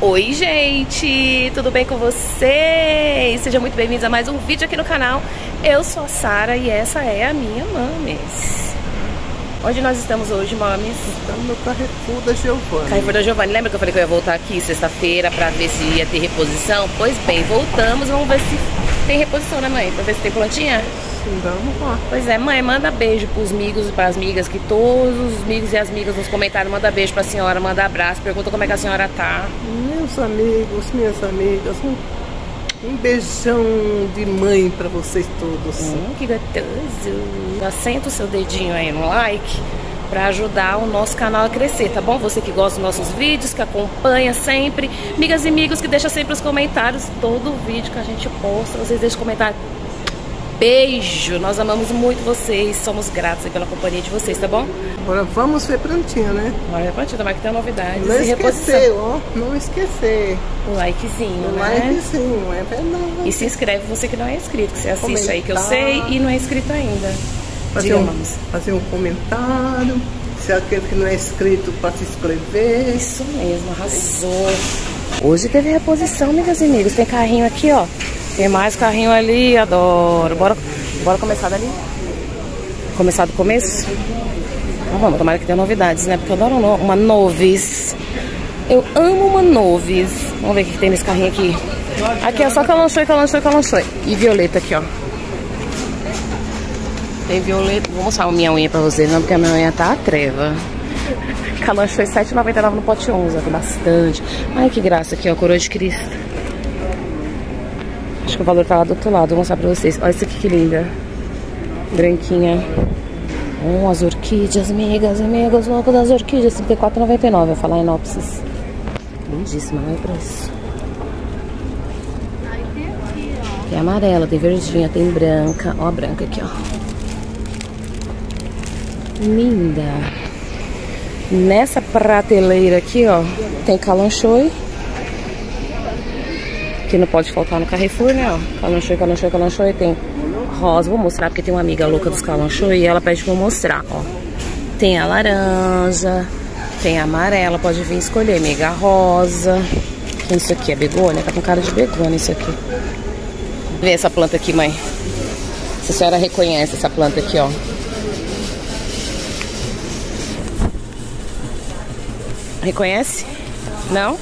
Oi gente, tudo bem com vocês? Sejam muito bem-vindos a mais um vídeo aqui no canal. Eu sou a Sara e essa é a minha Mames. Onde nós estamos hoje, Mames? Estamos no Carrefour da Giovanni. Carrefour da Giovanni. Lembra que eu falei que eu ia voltar aqui sexta-feira pra ver se ia ter reposição? Pois bem, voltamos, vamos ver se tem reposição, né, mãe? Pra ver se tem plantinha? Sim, vamos lá. Pois é, mãe, manda beijo pros amigos e pras amigas, que todos os amigos e as amigas nos comentários, manda beijo pra senhora, manda abraço, pergunta como é que a senhora tá. Meus amigos, minhas amigas, um beijão de mãe pra vocês todos. Que gostoso. Assenta o seu dedinho aí no like pra ajudar o nosso canal a crescer, tá bom? Você que gosta dos nossos vídeos, que acompanha sempre, amigas e amigos que deixa sempre os comentários, todo vídeo que a gente posta, vocês deixam comentário. Beijo, nós amamos muito vocês, somos gratos pela companhia de vocês, tá bom? Agora vamos ver plantinha, né? Bora ver plantinha, tomara que tenha novidades. Não esquecer, ó, não esquecer. O likezinho, O né? likezinho, é verdade. E se inscreve você que não é inscrito, que você assiste aí que eu sei e não é inscrito ainda. Fazer um comentário. Se aquele que não é inscrito para se inscrever. Isso mesmo, arrasou. Hoje teve reposição, amigas e amigos. Tem carrinho aqui, ó. Tem mais carrinho ali, adoro. Bora começar dali? Começar do começo? Então vamos, tomara que tenha novidades, né? Porque eu adoro uma novice. Eu amo uma novice. Vamos ver o que tem nesse carrinho aqui. Aqui é só calanchoi. E violeta aqui, ó. Tem violeta. Vou mostrar a minha unha pra vocês, não, porque a minha unha tá a treva. Calanchoi R$7,99 no pote 11, ó. Tem bastante. Ai, que graça aqui, ó. Coroa de Cristo. Acho que o valor tá lá do outro lado, vou mostrar pra vocês. Olha isso aqui que linda. Branquinha. As orquídeas, amigas, louco das orquídeas. R$34,99, vou falar em Inópsis. Lindíssima, olha o preço. Tem amarela, tem verdinha, tem branca. Ó a branca aqui, ó. Linda. Nessa prateleira aqui, ó, tem calanchoi. Que não pode faltar no Carrefour, né, ó. Calanchoi, tem rosa. Vou mostrar porque tem uma amiga louca dos calanchoi e ela pede pra eu mostrar, ó. Tem a laranja, tem a amarela, pode vir escolher, amiga. A rosa. Que isso aqui? É begônia? Tá com cara de begônia isso aqui. Vê essa planta aqui, mãe. Se a senhora reconhece essa planta aqui, ó. Reconhece? Não?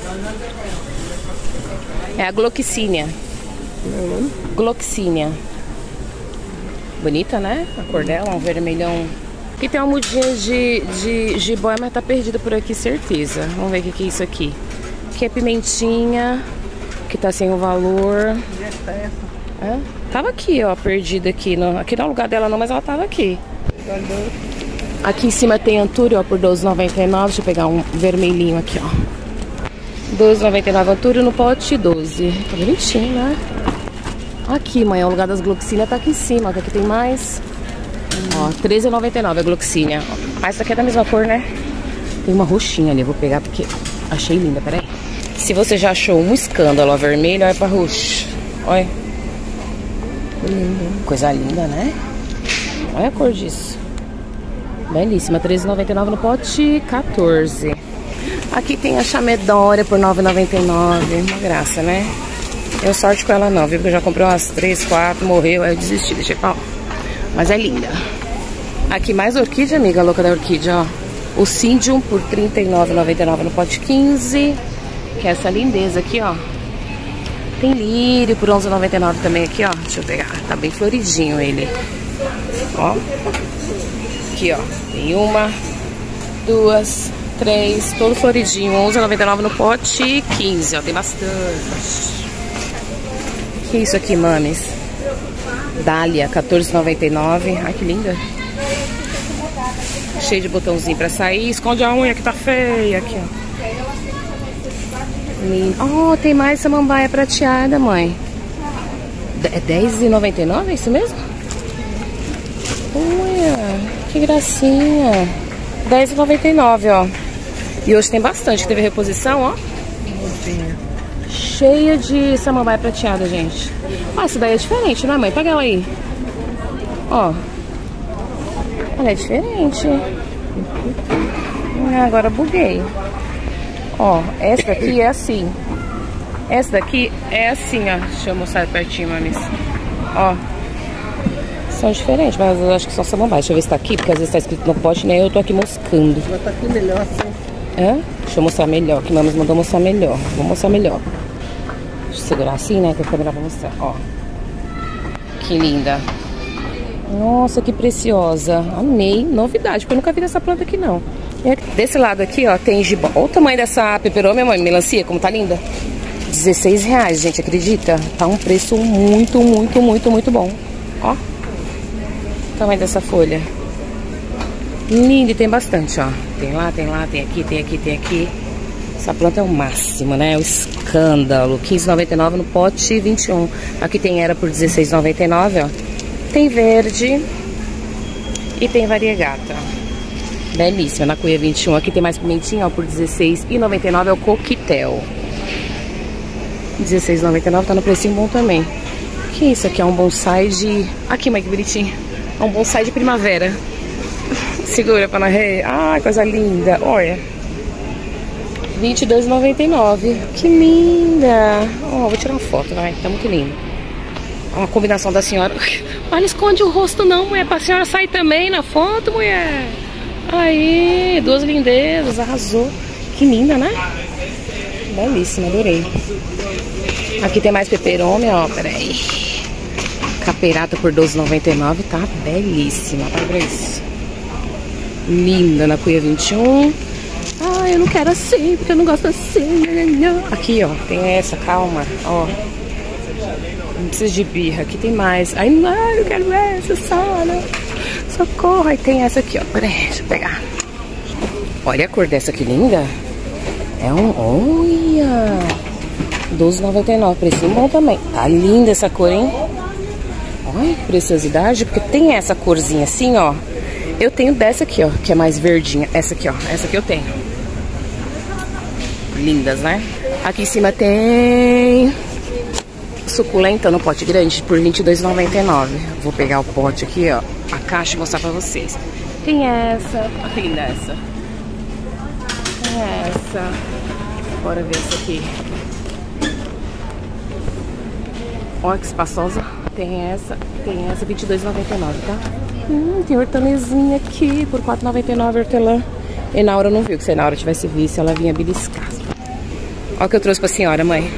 É a Gloxínia. Gloxínia. Bonita, né? A cor dela, um vermelhão. Aqui tem uma mudinha de jiboia, mas tá perdida por aqui, certeza. Vamos ver o que é isso aqui. Aqui é pimentinha, que tá sem o valor. É? Tava aqui, ó, perdida aqui. Aqui não é o lugar dela não, mas ela tava aqui. Aqui em cima tem antúrio, ó, por R$12,99. Deixa eu pegar um vermelhinho aqui, ó. R$12,99 antúrio no pote 12. Tá bonitinho, né? Aqui, mãe, o lugar das Gloxínia tá aqui em cima. Aqui tem mais. Ó, R$13,99 a Gloxínia. Ah, essa aqui é da mesma cor, né? Tem uma roxinha ali, eu vou pegar porque achei linda, peraí. Se você já achou um escândalo a vermelho, olha pra roxo. Olha. Coisa linda, né? Olha a cor disso. Belíssima, R$13,99 no pote 14. Aqui tem a chamedória por R$9,99. Uma graça, né? Eu sorte com ela não, viu? Porque eu já comprei umas 3, 4, morreu, aí eu desisti, deixei pra lá. Mas é linda. Aqui mais orquídea, amiga, louca da orquídea, ó. O Cyndium por R$39,99 no pote 15. Que é essa lindeza aqui, ó. Tem lírio por R$11,99 também aqui, ó. Deixa eu pegar, tá bem floridinho ele. Ó. Aqui, ó. Tem uma, duas, 3, todo floridinho, R$11,99 no pote 15, ó, tem bastante. Que isso aqui, mames? Dália, R$14,99. Ai, que linda. Cheio de botãozinho pra sair. Esconde a unha que tá feia. Aqui, ó. Oh, tem mais samambaia prateada, mãe. É R$10,99, é isso mesmo? Olha, que gracinha. R$10,99, ó. E hoje tem bastante, que teve reposição, ó. Cheia de samambaia prateada, gente. Ó, essa daí é diferente, não é, mãe? Pega ela aí. Ó. Ela é diferente. Agora buguei. Ó, essa daqui é assim. Essa daqui é assim, ó. Deixa eu mostrar pertinho, mames. Ó. São diferentes, mas eu acho que são samambaias. Deixa eu ver se tá aqui, porque às vezes tá escrito no pote, né? Eu tô aqui moscando. Mas tá aqui melhor assim. É? Deixa eu mostrar melhor, que mames mandou mostrar melhor. Vou mostrar melhor. Deixa eu segurar assim, né? Que a câmera vai mostrar. Ó. Que linda. Nossa, que preciosa. Amei. Novidade, porque eu nunca vi dessa planta aqui, não. E desse lado aqui, ó, tem gibão. Olha o tamanho dessa peperômia, mãe, melancia, como tá linda. R$16, gente, acredita? Tá um preço muito, muito, muito, muito bom. Ó. O tamanho dessa folha. Linda, e tem bastante, ó. Tem lá, tem aqui, tem aqui, tem aqui. Essa planta é o máximo, né? O escândalo. R$15,99 no pote 21. Aqui tem era por R$16,99, ó. Tem verde e tem variegata. Belíssima, na cuia 21. Aqui tem mais pimentinha, ó, por R$16,99 é o coquetel. R$16,99 tá no precinho bom também. Que isso aqui é um bonsai de... Aqui, mãe, que bonitinho. É um bonsai de primavera. Segura pra não rei. Ai, coisa linda. Olha. R$22,99. Que linda. Ó, vou tirar uma foto, vai. Tá muito lindo. Ó, a combinação da senhora. Olha, esconde o rosto não, mulher. Pra senhora sair também na foto, mulher. Aí, duas lindezas. Arrasou. Que linda, né? Belíssima, adorei. Aqui tem mais peperômia, ó. Peraí. Caperata por R$12,99. Tá belíssima. Olha pra isso. Linda na cuia 21. Ah, eu não quero assim, porque eu não gosto assim. Aqui, ó, tem essa, calma, ó. Não precisa de birra, aqui tem mais. Ai, não, eu quero essa, Sara. Socorro, aí tem essa aqui, ó. Peraí, deixa eu pegar. Olha a cor dessa, que linda. É um... Olha! R$12,99, precinho bom também. Tá linda essa cor, hein? Olha que preciosidade, porque tem essa corzinha assim, ó. Eu tenho dessa aqui, ó, que é mais verdinha. Essa aqui, ó. Essa aqui eu tenho. Lindas, né? Aqui em cima tem suculenta no pote grande por R$22,99. Vou pegar o pote aqui, ó, a caixa e mostrar pra vocês. Tem essa. Olha que linda essa. Tem essa. Bora ver essa aqui. Olha que espaçosa. Tem essa, R$22,99, tá? Tem hortelezinha aqui por R$4,99 hortelã. E na hora não viu, que se na hora tivesse visto, ela vinha beliscar. Olha o que eu trouxe pra senhora, mãe.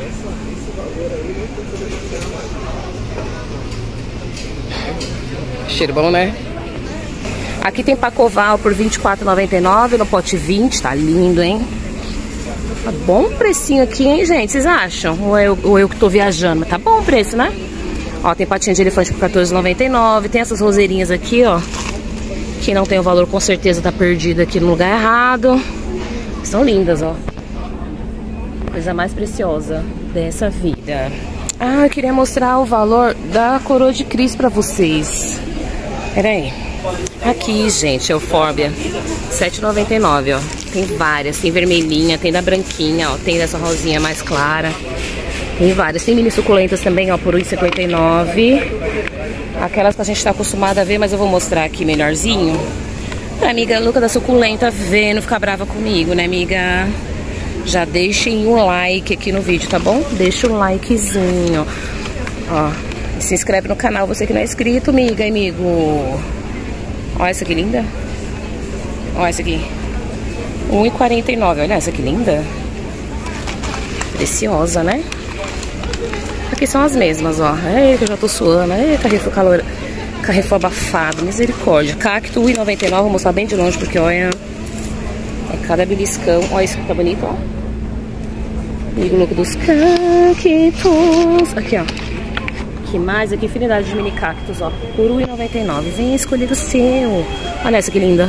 Cheiro bom, né? Aqui tem pacoval por R$24,99 no pote 20. Tá lindo, hein? Tá bom precinho aqui, hein, gente? Vocês acham? Ou eu que tô viajando? Mas tá bom o preço, né? Ó, tem patinha de elefante por R$14,99. Tem essas roseirinhas aqui, ó. Que não tem o valor, com certeza tá perdido aqui no lugar errado. São lindas, ó. Coisa mais preciosa dessa vida. Ah, eu queria mostrar o valor da coroa de Cris pra vocês. Pera aí. Aqui, gente, eufórbia. R$7,99, ó. Tem várias. Tem vermelhinha, tem da branquinha, ó. Tem dessa rosinha mais clara. Tem várias, tem mini suculentas também, ó, por R$1,59. Aquelas que a gente tá acostumada a ver, mas eu vou mostrar aqui melhorzinho. Pra amiga Luca da suculenta ver, não ficar brava comigo, né, amiga? Já deixem um like aqui no vídeo, tá bom? Deixa um likezinho. Ó, e se inscreve no canal, você que não é inscrito, amiga, amigo. Ó essa aqui linda. Ó essa aqui. R$1,49, olha essa que linda. Preciosa, né? Aqui são as mesmas, ó. Ei, que eu já tô suando. Ei, Carrefour calor... Carrefour abafado. Misericórdia. Cacto, R$1,99. Vou mostrar bem de longe, porque, olha... É cada beliscão. Olha isso que tá bonito, ó. Amigo louco dos cactos. Aqui, ó. Que mais? Aqui, infinidade de mini cactos, ó. Por R$1,99. Vem escolher o seu. Olha essa que linda.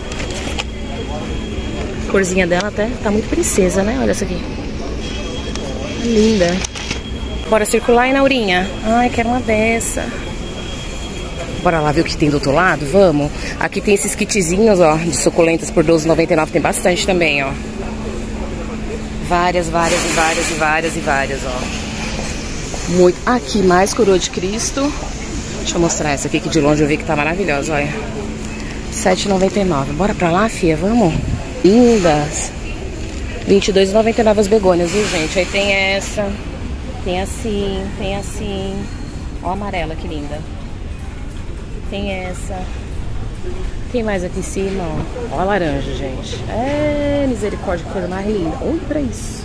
A corzinha dela até tá muito princesa, né? Olha essa aqui. Linda. Bora circular, hein, Naurinha? Ai, quero uma dessa. Bora lá ver o que tem do outro lado? Vamos. Aqui tem esses kitzinhos, ó, de suculentas por R$12,99. Tem bastante também, ó. Várias, várias e várias e várias e várias, ó. Muito. Aqui, mais coroa de Cristo. Deixa eu mostrar essa aqui, que de longe eu vi que tá maravilhosa, olha. R$7,99. Bora pra lá, fia? Vamos? Lindas. 22,99 as begônias, viu, gente? Aí tem essa, tem assim, tem assim. Ó a amarela, que linda. Tem essa. Tem mais aqui em cima, ó. Ó a laranja, gente. É, misericórdia, que coisa mais linda. Olha pra isso.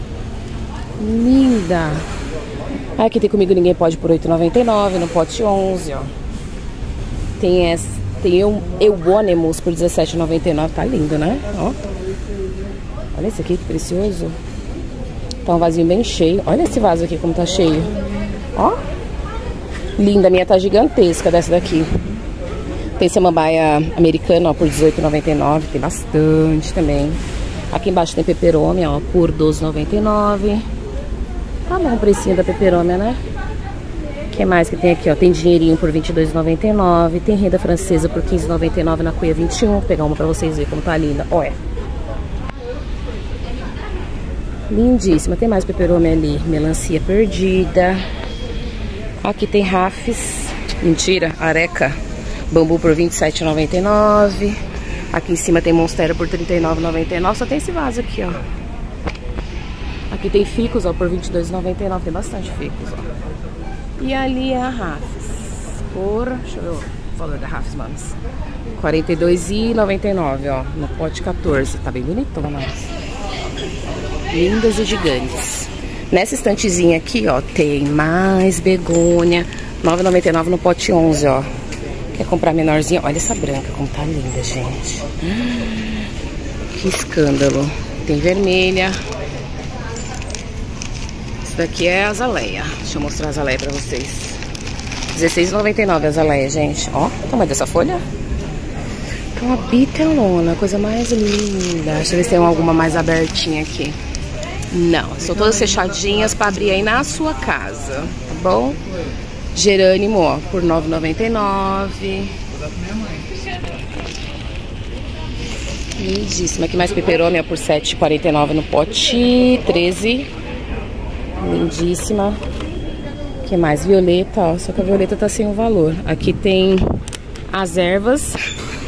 Linda. Aqui tem Comigo Ninguém Pode por R$8,99 no pote 11, ó. Tem essa, tem Euônimos por R$17,99. Tá lindo, né? Ó. Olha esse aqui, que precioso. Tá um vasinho bem cheio. Olha esse vaso aqui como tá cheio. Ó. Linda, a minha tá gigantesca dessa daqui. Tem samambaia americana, ó, por R$18,99. Tem bastante também. Aqui embaixo tem peperômia, ó, por R$12,99. Tá bom o precinho da peperômia, né? O que mais que tem aqui, ó? Tem dinheirinho por R$22,99. Tem renda francesa por R$15,99 na cuia 21. Vou pegar uma pra vocês verem como tá linda. Olha. Lindíssima. Tem mais peperômia ali. Melancia perdida. Aqui tem Rafes. Mentira, areca. Bambu por R$27,99. Aqui em cima tem Monstera por R$39,99. Só tem esse vaso aqui, ó. Aqui tem ficus, ó, por R$22,99. Tem bastante ficus, ó. E ali é a Rafes. Por... Deixa eu ver o valor da Rafes, manos. R$42,99, ó. No pote 14. Tá bem bonitona, mas... lindas e gigantes. Nessa estantezinha aqui, ó, tem mais begônia. R$9,99 no pote 11, ó. Quer comprar menorzinha? Olha essa branca, como tá linda, gente. Que escândalo. Tem vermelha. Esse daqui é a azaleia. Deixa eu mostrar a azaleia pra vocês. R$16,99 a azaleia, gente. Ó, o tamanho dessa folha. Então, uma bitelona, coisa mais linda. Deixa eu ver se tem alguma mais abertinha aqui. Não, são todas fechadinhas pra abrir aí na sua casa, tá bom? Gerânimo, ó, por R$9,99. Lindíssima. Aqui mais peperômia por R$7,49 no pote 13. Lindíssima. Que mais? Violeta, ó. Só que a violeta tá sem o valor. Aqui tem as ervas.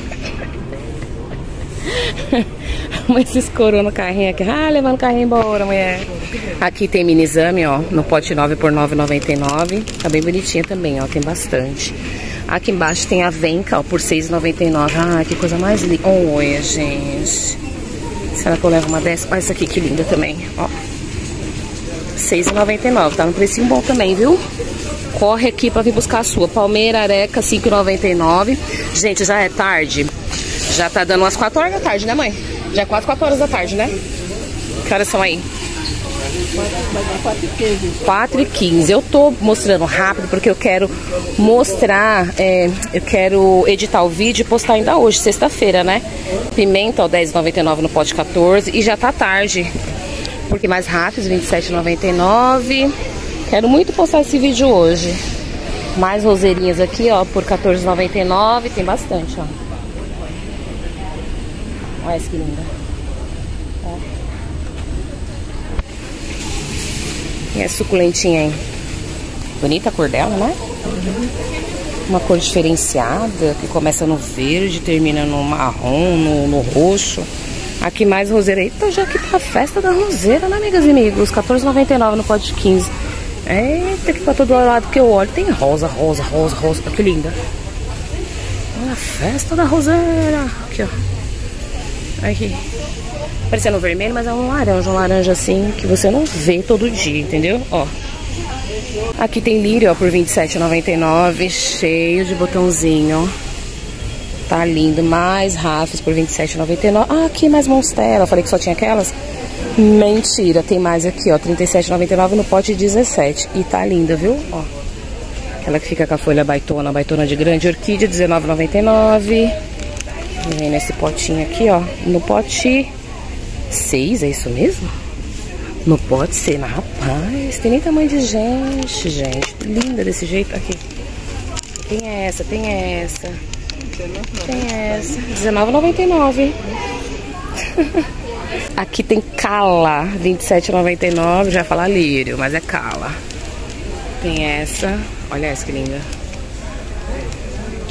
Esses coroa no carrinho aqui. Ah, levando o carrinho embora, mulher. Aqui tem mini exame, ó. No pote 9 por R$9,99. Tá bem bonitinha também, ó. Tem bastante. Aqui embaixo tem a Venca, ó, por R$6,99. Ah, que coisa mais linda. Olha, gente. Será que eu levo uma dessa? Olha essa aqui, que linda também, ó. R$6,99. Tá no precinho bom também, viu? Corre aqui pra vir buscar a sua. Palmeira, areca, R$5,99. Gente, já é tarde. Já tá dando umas 4 horas da tarde, né, mãe? Já é quase 4 horas da tarde, né? Que horas são aí? 4h15. Eu tô mostrando rápido porque eu quero mostrar, eu quero editar o vídeo e postar ainda hoje, sexta-feira, né? Pimenta, ó, R$10,99 no pote 14. E já tá tarde. Porque mais Rafes, R$27,99. Quero muito postar esse vídeo hoje. Mais roseirinhas aqui, ó, por R$14,99. Tem bastante, ó. Olha essa que linda. Ó. E é suculentinha, hein? Bonita a cor dela, né? Uma cor diferenciada, que começa no verde, termina no marrom, no roxo. Aqui mais roseira. Eita, já que tá a festa da roseira, né, amigas e amigos? R$14,99 no pote 15. Eita, que pra todo lado que eu olho tem rosa, rosa, rosa, rosa. Olha que linda. Olha a festa da roseira. Aqui, ó. Aqui. Parecendo vermelho, mas é um laranja assim, que você não vê todo dia, entendeu? Ó. Aqui tem lírio, ó, por R$27,99, cheio de botãozinho. Tá lindo. Mais Rafes por R$27,99. Ah, aqui mais Monstera. Eu falei que só tinha aquelas. Mentira, tem mais aqui, ó, R$37,99 no pote 17. E tá linda, viu? Ó. Aquela que fica com a folha baitona de grande. Orquídea, R$19,99. Vem nesse potinho aqui, ó. No pote 6, é isso mesmo? No pote 6, rapaz, tem nem tamanho de gente, gente. Linda desse jeito. Aqui. Tem essa, tem essa. Tem essa. R$19,99. Aqui tem cala, R$27,99. Já ia falar lírio, mas é cala. Tem essa. Olha essa que linda.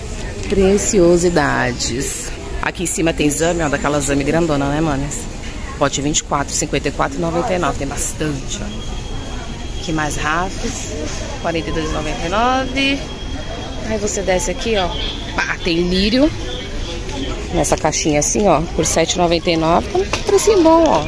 Preciosidades. Aqui em cima tem exame, ó, daquela exame grandona, né, manas? Pote 24, 54,99. Tem bastante, ó. Aqui mais rafes, 42,99. Aí você desce aqui, ó. Ah, tem lírio. Nessa caixinha assim, ó. Por 7,99. Tá um precinho bom, ó.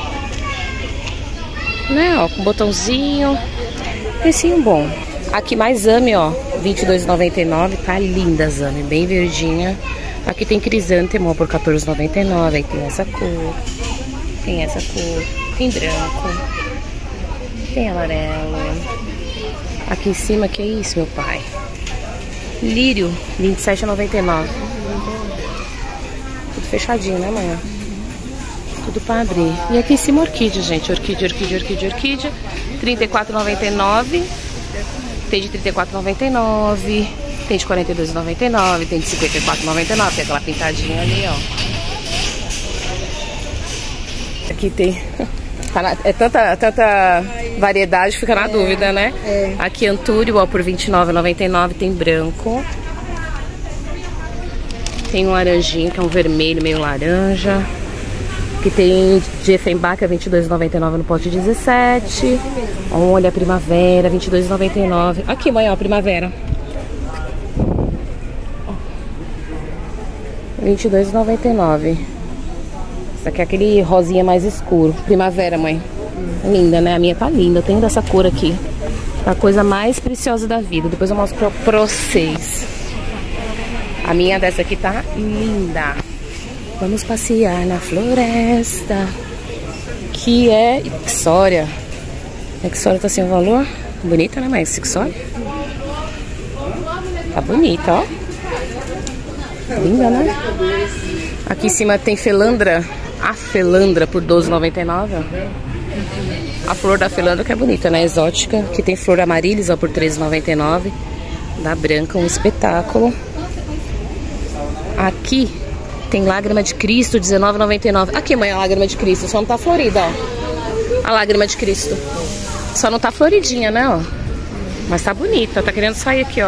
Né, ó. Com botãozinho. Precinho bom. Aqui mais Zame, ó. 22,99. Tá linda a Zame. Bem verdinha. Aqui tem crisântemo por 14,99. Aí tem essa cor. Tem essa cor. Tem branco. Tem amarelo. Aqui em cima, que é isso, meu pai? Lírio, 27,99. Tudo fechadinho, né, mãe? Tudo pra abrir. E aqui em cima, orquídea, gente. Orquídea, orquídea, orquídea, orquídea. 34,99. Tem de 34,99. Tem de 42,99. Tem de 54,99. Tem aquela pintadinha ali, ó. Aqui tem... É tanta variedade, fica na dúvida, né? É. Aqui Antúrio, ó, por R$29,99. Tem branco. Tem um laranjinho, que é um vermelho meio laranja. Aqui tem de Effenbach, que é R$22,99 no pote 17. Olha a primavera, R$22,99. Aqui, mãe, ó, primavera. R$22,99. Essa aqui é aquele rosinha mais escuro. Primavera, mãe. Linda, né? A minha tá linda. Eu tenho dessa cor aqui. A coisa mais preciosa da vida. Depois eu mostro pra vocês. A minha dessa aqui tá linda. Vamos passear na floresta. Que é Ixória. Ixória tá sem valor. Bonita, né, mãe? Ixória. Tá bonita, ó. Linda, né? Aqui em cima tem felandra. A felandra por R$12,99. A flor da felandra que é bonita, né? Exótica. Aqui tem flor amarilis, ó, por R$13,99. Da branca, um espetáculo. Aqui tem lágrima de Cristo, R$19,99. Aqui, mãe, a lágrima de Cristo. Só não tá florida, ó. A lágrima de Cristo. Só não tá floridinha, né, ó. Mas tá bonita. Tá querendo sair aqui, ó.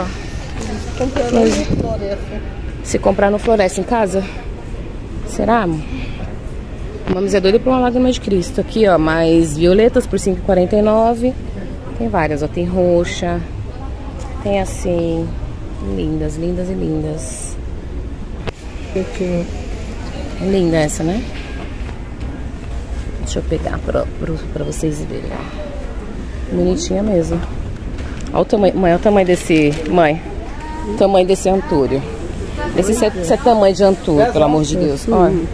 Se comprar no Floresta em casa? Será, amor? Vamos, é doida por uma lágrima de Cristo. Aqui, ó, mais violetas por R$5,49. Tem várias, ó. Tem roxa. Tem assim. Lindas, lindas e lindas. É linda essa, né? Deixa eu pegar pra vocês verem, ó. Bonitinha mesmo. Olha o tamanho, mãe, olha o tamanho desse... Mãe, o tamanho desse antúrio. Esse é tamanho de antúrio, pelo amor de Deus. Olha.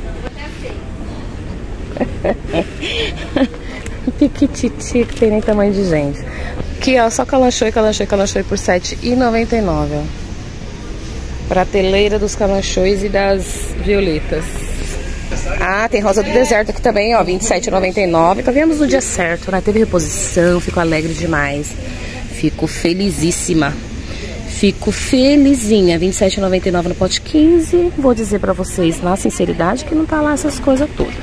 Piquititi, que tem nem tamanho de gente. Aqui, ó, só calanchoe por R$7,99, ó. Prateleira dos calanchões e das violetas. Ah, tem rosa do deserto aqui também, ó, R$27,99. Então viemos no dia certo, né? Teve reposição, fico alegre demais. Fico felizíssima. Fico felizinha. R$27,99 no pote 15. Vou dizer pra vocês, na sinceridade, que não tá lá essas coisas todas.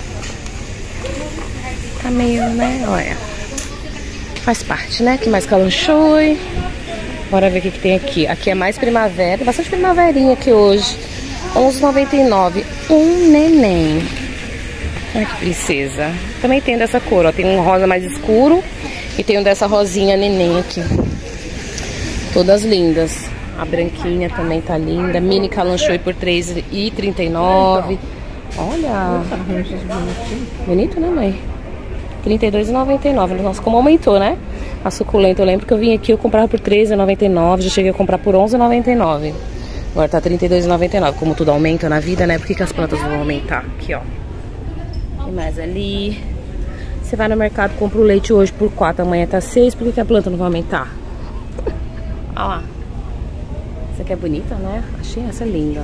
Tá meio, né? Olha. Faz parte, né? Aqui mais calanchoe. Bora ver o que tem aqui. Aqui é mais primavera. Bastante primaverinha aqui hoje. R$11,99. Um neném. Olha que princesa. Também tem dessa cor, ó. Tem um rosa mais escuro. E tem um dessa rosinha neném aqui. Todas lindas. A branquinha também tá linda. Mini calanchoe por R$3,39. Olha. Bonito, né, mãe? R$32,99. Nossa, como aumentou, né? A suculenta, eu lembro que eu vim aqui, eu comprava por R$13,99. Já cheguei a comprar por R$11,99. Agora tá R$32,99. Como tudo aumenta na vida, né? Por que as plantas vão aumentar? Aqui, ó. Tem mais ali. Você vai no mercado, compra o leite hoje por R$4, amanhã tá R$6. Por que a planta não vai aumentar? Olha lá. Essa aqui é bonita, né? Achei essa linda.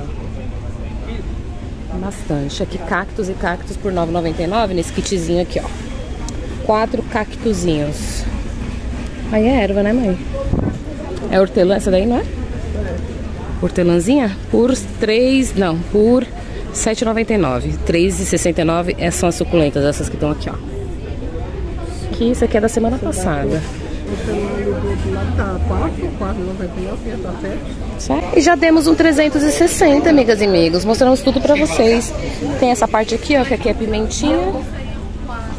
Bastante. Aqui cactos e cactos por R$9,99 nesse kitzinho aqui, ó. 4 cactuzinhos. Aí é erva, né, mãe? É hortelã, essa daí, não é? Hortelãzinha? Por por R$7,99. R$3,69 são as suculentas, essas que estão aqui, ó. Que isso aqui é da semana passada. E já demos um 360, amigas e amigos. Mostramos tudo pra vocês. Tem essa parte aqui, ó, que aqui é pimentinha.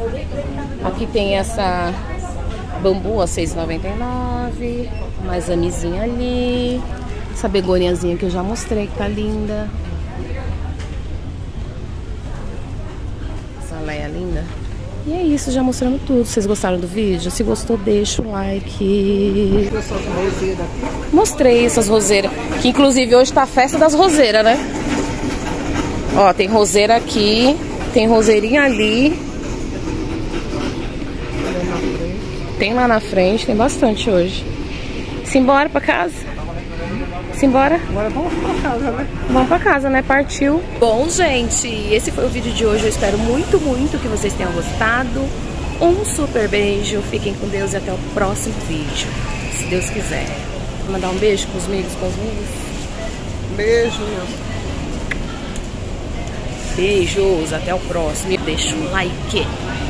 Aqui tem essa bambu a R$6,99. Mais a misinha ali. Essa begoniazinha que eu já mostrei, que tá linda. Essa leia linda. E é isso, já mostrando tudo. Vocês gostaram do vídeo? Se gostou, deixa o like. Mostrei essas roseiras. Que inclusive hoje tá a festa das roseiras, né? Ó, tem roseira aqui. Tem roseirinha ali. Tem lá na frente, tem bastante hoje. Simbora pra casa? Simbora? Agora vamos pra casa, né? Vamos pra casa, né? Partiu. Bom, gente, esse foi o vídeo de hoje. Eu espero muito, muito que vocês tenham gostado. Um super beijo. Fiquem com Deus e até o próximo vídeo. Se Deus quiser. Vou mandar um beijo pros amigos, Beijo, meu. Beijos, até o próximo. Deixa um like.